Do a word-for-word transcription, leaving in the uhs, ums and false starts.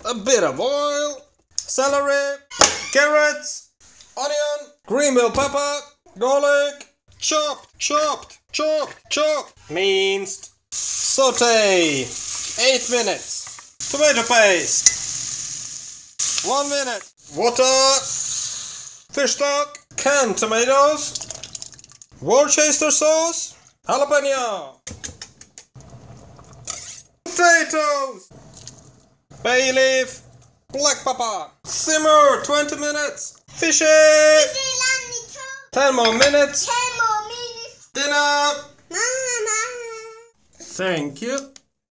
a bit of oil, celery, carrots, onion, green bell pepper, garlic, chopped, chopped, chopped, chopped, minced, saute, eight minutes, tomato paste, one minute, water, fish stock, canned tomatoes, Worcester sauce, jalapeno, potatoes, bay leaf, black pepper, simmer twenty minutes, fish it, ten more minutes, ten more minutes. dinner. Mama. Thank you.